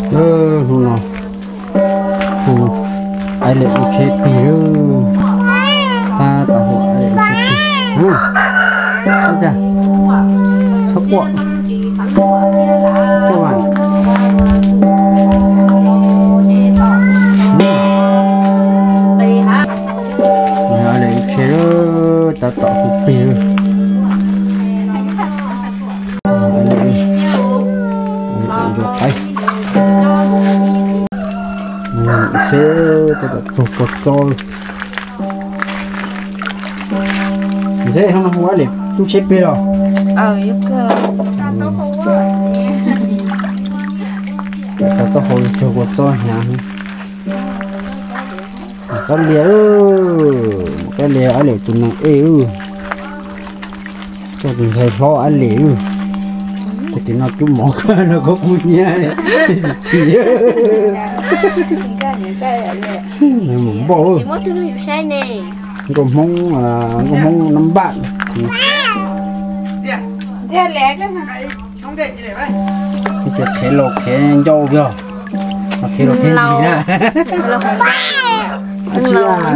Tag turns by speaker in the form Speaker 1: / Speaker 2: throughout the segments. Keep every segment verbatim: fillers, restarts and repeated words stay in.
Speaker 1: ơ không nào không ai lại một chế pì nữa ta tao hộ ai lại một chế pì hả không chả sắp quậy các bạn ai lại một chế nữa ta tao hộ pì nữa ai lại ai sẽ tôi đã chụp một con dễ không nó không quá liệt chú chết biết rồi
Speaker 2: ờ giúp cơ
Speaker 1: cái tao hồi chụp một con nhà con lìa ư cái lìa ở đây tụi nó ê ư cho tụi thầy lo ở lìa ư thì tụi nó chú mỏ cái nó có cùi nha gì này một bộ còn mong là còn mong năm bạn cái chuyện thế lộc thế dâu chưa thế lộc thế gì nè chị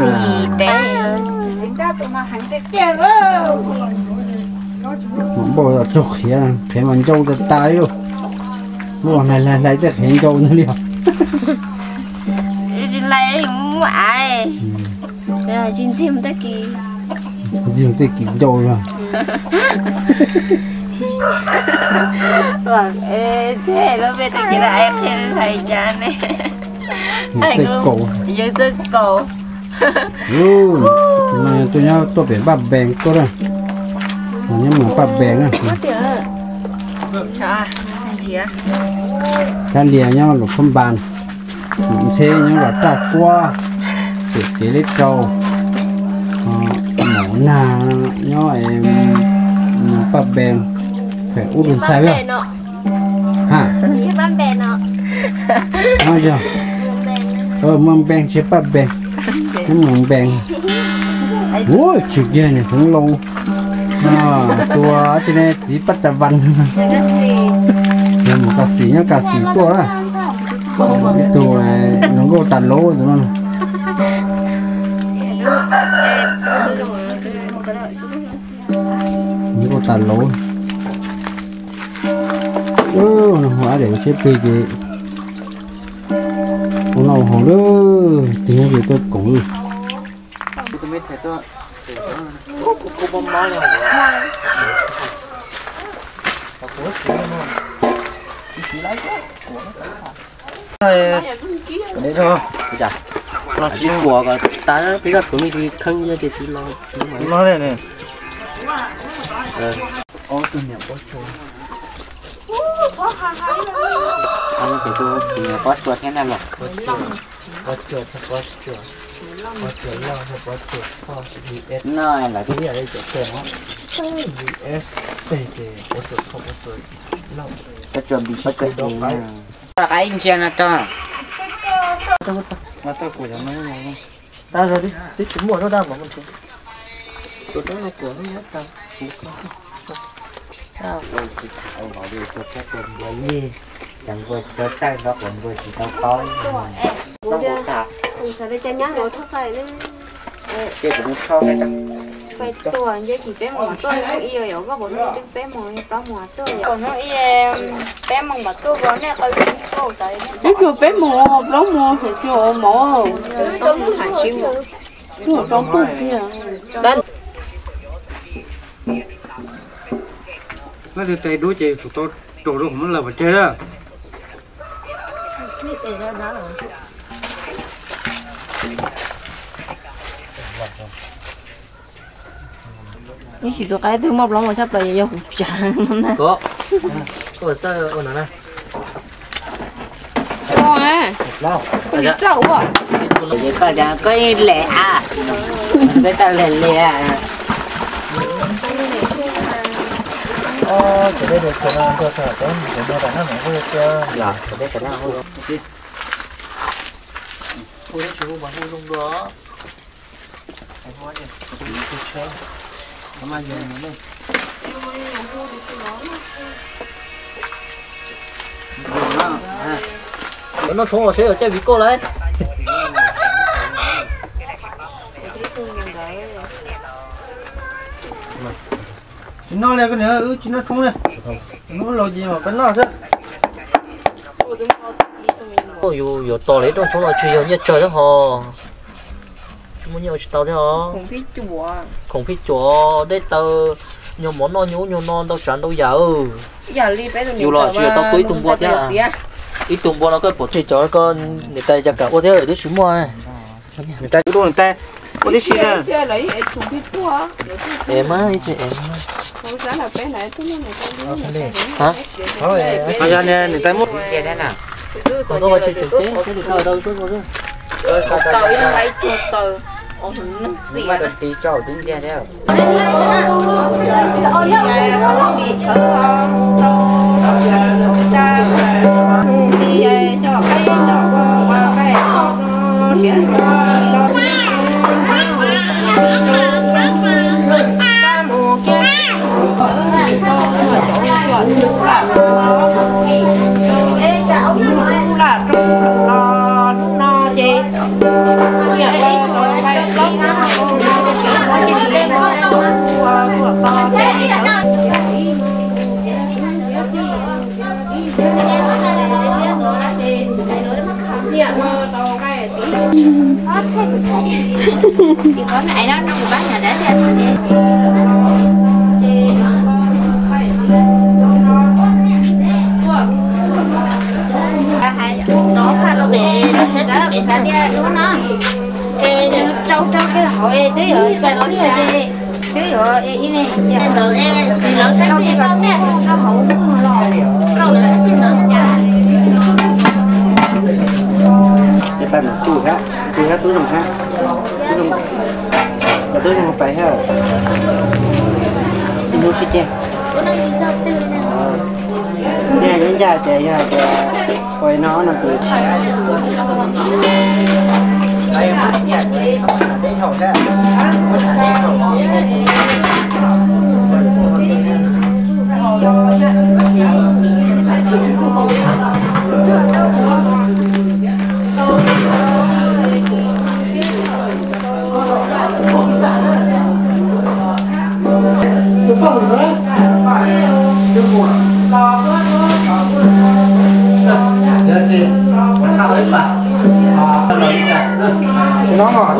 Speaker 1: à một bộ là chụp thế thế mà dâu ta tay luôn bộ này là lấy được hiện dâu nữa liền
Speaker 2: lấy cũng ai là chuyên diêm tới kỳ
Speaker 1: diêm tới kỳ dâu rồi
Speaker 2: vâng thế nó biết tới kỳ là em thêm thầy cha này anh
Speaker 1: cổ
Speaker 2: dưới dưới cổ
Speaker 1: ừ này tôi nhớ tôi phải bắt bèn tôi đây nhưng mà bắt bèn à cái lìa nhau là không bàn xe nhau là trà qua để tí lít trâu mổ nà nhau em bắt bèn phải út lên sai biết hả
Speaker 2: bắt bèn nó
Speaker 1: nói chưa ờ mâm bèn chế bắt bèn cái mâm bèn ui chuyện kia này sống lâu à tua trên này chỉ bắt chả văn nhưng mà cá xí nhá cá xí tua đó cái tua này nó có tàn lỗ đúng không nó có tàn lỗ ừ nó hóa để chế pi gì con nào hồ đó tiếng gì tôi cũng tôi biết tôi cô cô bom bó rồi đấy thôi chả nó chỉ của cái ta nó bây giờ tụi mình đi khăn như thế thì lo nó đây này ô tôi nhận bó chuột anh phải tôi thì bó chuột thế nào rồi bó chuột bó chuột bó chuột bó chuột lo bó chuột kho vs nó là cái gì ở đây chỗ tiền á vs tê tê bó chuột không bó chuột lo bó chuột bị bó chuột đâu phải cái anh chàng à ta mà tao của nó nó tao rồi đi đi chúng mùa nó đang mà con chú số đó là của nó nhất tao tao rồi thì tao bảo đi cho các con gì chẳng vừa cho tao nó còn vừa chỉ tao coi tao có cả
Speaker 2: sao để cho nhá rồi thúc phải lên
Speaker 1: cái cũng cho cái chẳng
Speaker 2: phải tua như chỉ bé mỏ tua nó yêu yếu có bốn cái bé mỏ như đó mỏ tua còn nó yêu bé mỏ mà tua có nè coi cái câu đấy
Speaker 3: cái chỗ bé mỏ đó mỏ thì chỗ mỏ
Speaker 2: trong hải chim
Speaker 3: chỗ trong tủ kia
Speaker 2: bên
Speaker 1: nó thì tay đối chơi chúng tôi trổ được không là phải chơi đó
Speaker 3: cái gì tôi cái thứ móc lắm mà sắp tới giờ cũng chán lắm nè
Speaker 4: có có tới ôn nào nè
Speaker 3: có à con gì xấu à
Speaker 4: vậy coi ra coi lẹ à cái ta lẹ lẹ
Speaker 1: ờ cái đây được cái nào tôi sợ cái cái này là nó không có chưa
Speaker 4: dạ cái đây cái nào không đi ôi chú bạn ôi luôn đó anh hoa đi Mama giờ này nó trốn vào xe ở chơi bị cô lấy
Speaker 1: nó lên cái nữa ừ chỉ nó trúng lên nó lo gì mà cái nó chứ
Speaker 4: ôi dù dù to lấy trong trốn là chuyện nhiều trời đó hò muốn nhiều tao thế hả
Speaker 3: khủng phi chùa
Speaker 4: không biết chúa đây tao nhiều món non nhiều nhiều non tao chán tao già ừ
Speaker 3: giờ đi bé
Speaker 4: dù là chuyện tao túi tung bò thế à ít tung bò nó có bột thì cho con người ta cho cả ô thế ở đấy xuống mua này
Speaker 1: người ta cứ người ta có đi xin à
Speaker 3: chưa lấy khủng phi chùa
Speaker 4: em á ít chị em
Speaker 3: không giá là bé này thứ này
Speaker 4: hả
Speaker 1: thôi bây giờ nè người ta muốn
Speaker 4: chơi thế nào không có bao chơi chơi thế thế thì sao đâu chút rồi
Speaker 3: tàu nó lấy chuột tàu ông nó xì
Speaker 4: mà đợt tí trâu tính xe theo
Speaker 2: thì có này nó nó bán nhà để cho nó pha lúc để nó sẽ để để sao đi nó nó ê nó trâu trâu cái hội ê tí rồi cho nó đi tí rồi ê này tự ê thì nó sẽ đi vào xe nó hậu nó nó là nó chín nữa
Speaker 1: cái tay một túi khác túi khác túi đồng khác túi túi đồng phải ha túi cái chè nè những già chè già chè coi nó nó cười đây mà nhặt cái thầu ra nó ngọt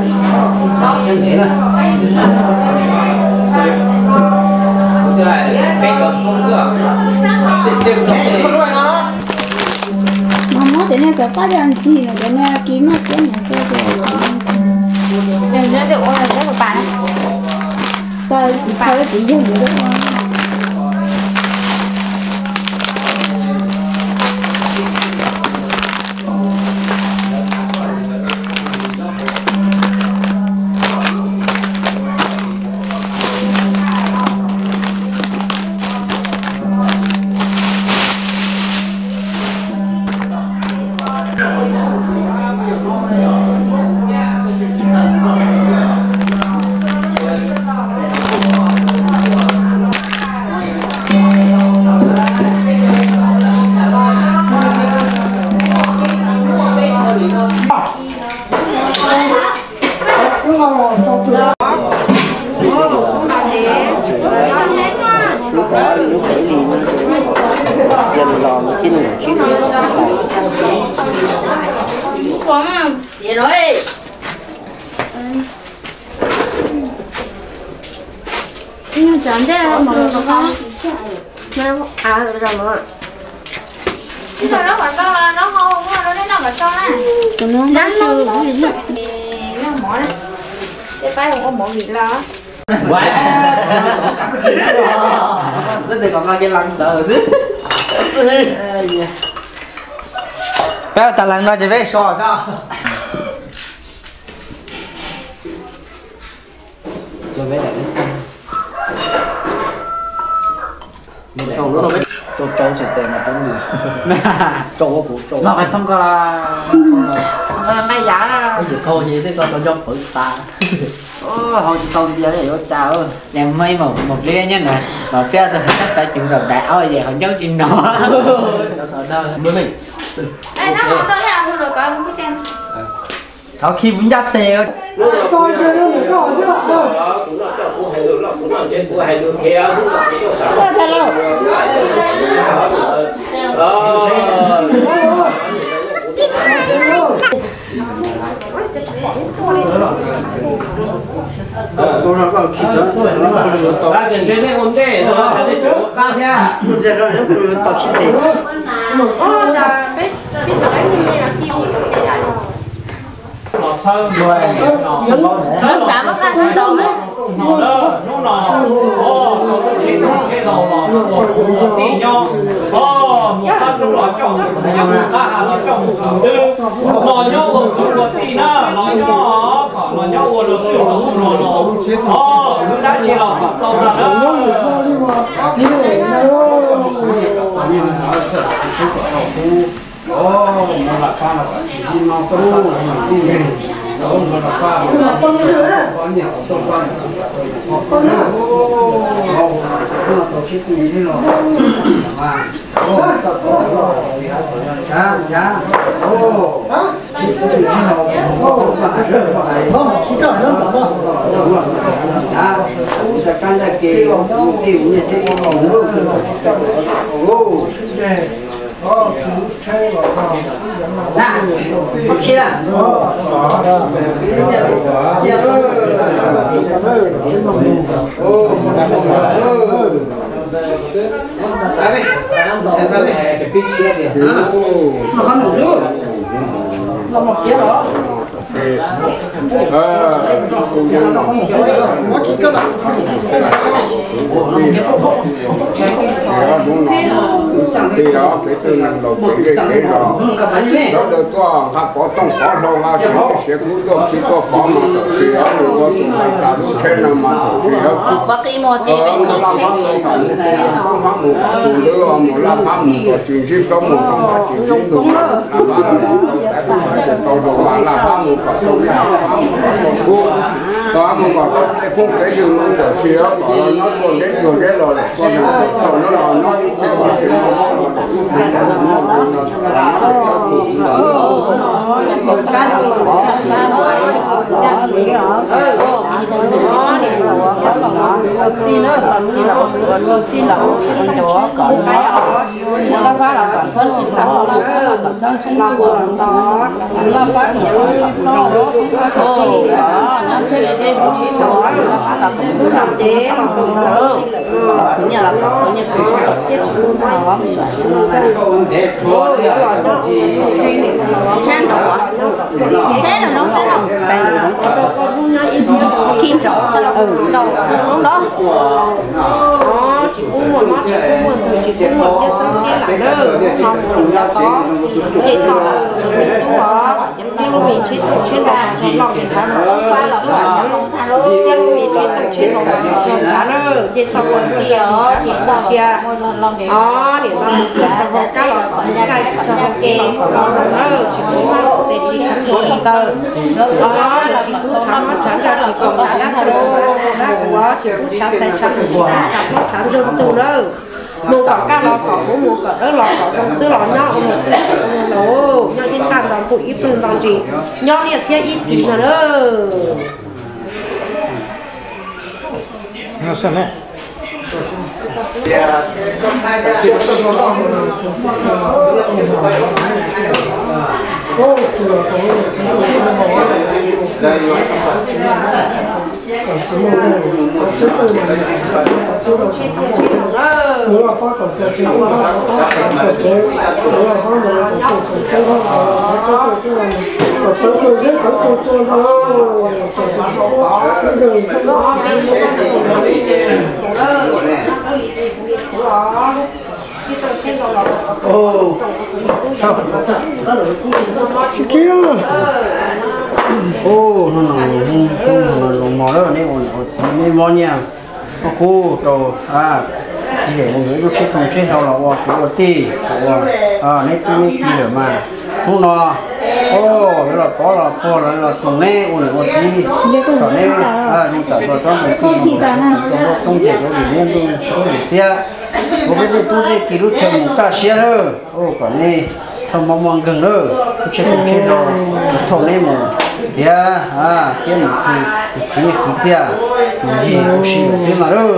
Speaker 2: mama thế này sẽ phát hiện gì nữa thế này kiếm một cái này cho rồi đừng nhớ được ôn là cái của bạn cho chỉ thôi chỉ dùng được không
Speaker 1: dần lò nó chín là chín
Speaker 2: quá mà vậy rồi nhưng chẳng thế mà không nó à rồi mà cái nó còn to là nó không nó nó mà to nè nó nó chưa nó mỏ đấy cái tay không có mỏ gì lo
Speaker 4: rất là còn cái lăng đỡ chứ
Speaker 1: bây giờ ta làm nó chỉ về sò sao rồi về lại trâu nó biết trâu trâu sẽ tệ mà trâu người trâu của trâu nó phải thông qua là
Speaker 3: bây giờ
Speaker 4: cái gì thôi gì thế con con dông thử ta
Speaker 1: hồi chỉ câu giờ này chào ơi
Speaker 4: làm mấy một một lia nhá nè một cái tôi chắc phải chịu rồi đại ơi vậy họ giấu trên nó
Speaker 1: mới mình
Speaker 2: Ê, nó không đâu nào rồi coi không biết tên.
Speaker 4: Có khi muốn ra tiền.
Speaker 1: Cho cái nó để có chứ ạ.
Speaker 2: Thôi thật lâu.
Speaker 1: Tôi nó có khi đó tôi nó có được to.
Speaker 4: Ba tiền trên đây ổn định rồi, cái gì chỗ cao thế.
Speaker 1: Bây giờ nó nó được to khi tiền.
Speaker 2: Ồ, là biết biết chỗ đấy như là chim.
Speaker 3: Nó chả mất hai tháng đầu đấy.
Speaker 5: nó đó nó nọ ô nó chế chế đầu nọ nó tí nhau ô một phát trong đó trong nhà một ta hà nó trong tư nọ nhau một một tí nữa nọ nhau nọ nhau một được chưa nọ nọ ô nó đã chế đầu cả tàu ra đó
Speaker 1: Ô, mà là pha là chỉ nó có luôn là chỉ cái đó mà là pha có nhiều tốt quan có nữa ô nó tổ chức như thế rồi mà ô giá giá ô chỉ cái gì nó ô mà rất là hay không chỉ cả nó tao đó giá giá căn là cái mục tiêu như thế còn luôn ô Nè, mặc khi nào? Chia ơi, ô, đây, xem đây, cái pin xe kìa, nó không đủ rồi, nó mặc kia đó. Ờ, nó chỉ có là
Speaker 6: thì đó cái từ năng đầu cái cái đó đó được to các có trong có đâu mà sẽ sẽ cứ to chỉ có có mà thì đó được có tụi mình sao được trên là mà thì đó
Speaker 2: Bác cái mò chế bên
Speaker 6: nó làm ăn nó còn không mang một cái nữa một làm ăn một cái chuyện gì có một cái chuyện gì được làm ăn là tao đồ mà làm ăn một cái tao làm ăn một cô đó một cái cái không cái gì nóจะเสียก่อนnó còn cái rồi cái rồi còn nó nó nó sẽ có chuyện nó
Speaker 3: thì nó còn khi nào còn khi nào còn đó còn cái nó phá là còn sân thì là còn sân không là còn đó nó phá thì nó nó cũng có thôi đó nó chơi chơi một chút đó nó phá là cũng làm chế mà cũng được cứ nhà là có nhà cứ chết luôn đó
Speaker 2: thế là nó thế nào kim trộn ừ đâu đó
Speaker 7: chỉ uống một nó chỉ uống một chỉ uống một chiếc xong chiếc lại đó không còn là có cái tàu mình có cái lúc mình chết chết là nó lòng mình thả nó không phải là phải nó thả nó cái lúc mình chết tàu chết nó thả nó chết tàu còn kia ở hiện tàu kia đó để tao một cái xong rồi cái là còn cái cho nó kê nó chỉ uống nó để chỉ thắng gì tờ đó là chỉ uống thắng nó thắng ra chỉ còn thắng ra thôi đó quá chỉ uống thắng sai thắng nó thắng rừng từ đó mua còn cá lò còn muốn mua còn đó lò còn trong xứ lò nhỏ một xứ lò nhỏ trên bàn toàn phụ ít từng toàn gì nhỏ liệt thế ít thì nữa đó
Speaker 1: nó sao nè ô kia ô nó nó nó mò đó này này mò nha cô đồ à thì để mọi người có cái thông trên đầu là ô của ti à này tôi mới kia mà không nó ô cái là có là có là là tùng này ô này ô ti còn này à nhưng cả rồi trong cái gì không thể có gì liên luôn có gì xe có cái tôi cái kỹ thuật chồng cả xe nữa ô còn này thằng mong mong gần nữa chơi cùng chơi rồi thằng này mù ya à cái một khi cái cái tia gì cũng xí thế mà rồi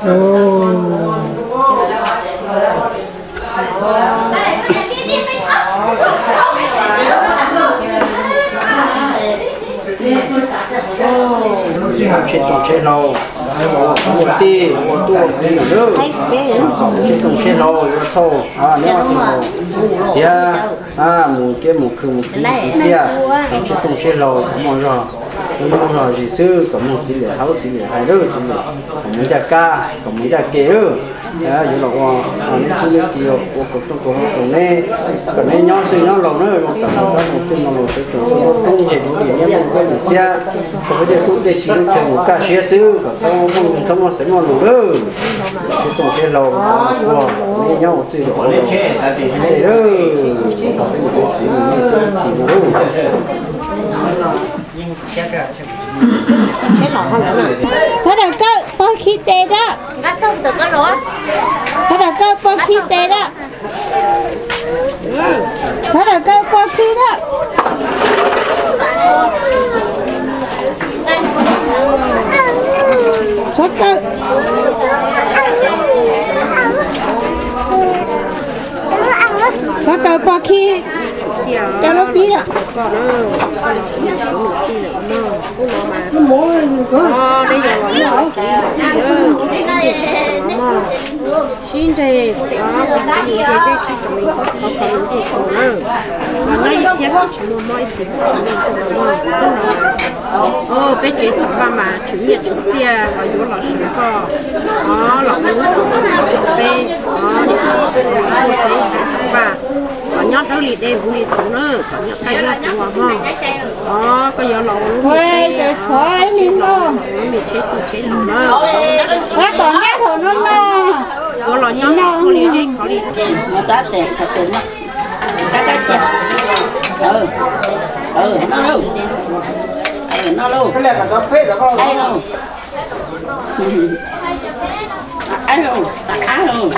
Speaker 1: học chơi cùng chơi lâu một tí một tu cái nữa rồi chơi cùng chơi lâu rồi thôi à nếu mà tìm ya à một cái một khử một cái tia chơi cùng chơi lâu mong rồi mong rồi gì xưa có một chỉ để tháo chỉ để hai đứa chỉ để có muốn gia ca có muốn gia kế ư à vậy là qua nên chúng tôi kêu của của tôi của tôi này còn này nhau từ nhau lâu nữa còn cả một cái một cái mà một cái chỗ công gì cũng gì nhé một cái gì xe bây giờ tôi để chỉ được chơi một cái xe xưa còn sau không không nó sẽ ngon đủ nữa cái tổng cái lâu của nên nhau từ đó này này đó còn cái một cái chỉ mình sẽ chỉ nó đủ
Speaker 7: thế là cơ bao khi tê đó
Speaker 2: Gắt không được cái lỗ.
Speaker 7: thế là cơ bao khi tê đó thế là cơ bao khi đó thế cơ thế cơ bao khi cho nó phí đó nó mua có đây giờ nó xin thì đó cái gì thì cái xin cho mình có có phần gì của nó mà nó ít thiết chỉ mua mấy thì chỉ mua của nó ô bây giờ sáu ba mà chủ nhiệt chủ tia và yếu là sáu個đó là muốn của bé đó để mua cái sáu ba có nhót đó lì đây cũng lì thủ nữa có nhót tay nhót chủ à ha đó có giờ lẩu luôn thôi giờ thôi liền luôn mình chế tự chế lẩu nữa quá còn nhá thầu nó nó có lẩu nhót có lì đây có lì nó đã tẹt có tẹt mất đã đã tẹt ừ ừ nó luôn ừ nó luôn cái này là nó phết rồi ai luôn ai luôn ai luôn